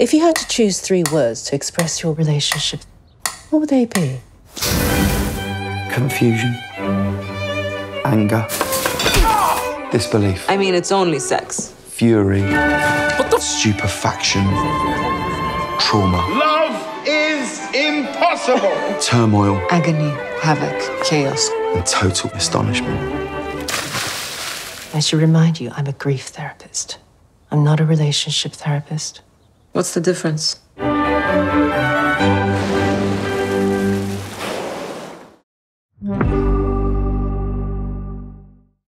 If you had to choose 3 words to express your relationship, what would they be? Confusion. Anger. Disbelief. I mean, it's only sex. Fury. Stupefaction. Trauma. Love is impossible. Turmoil. Agony, havoc, chaos. And total astonishment. I should remind you, I'm a grief therapist. I'm not a relationship therapist. What's the difference?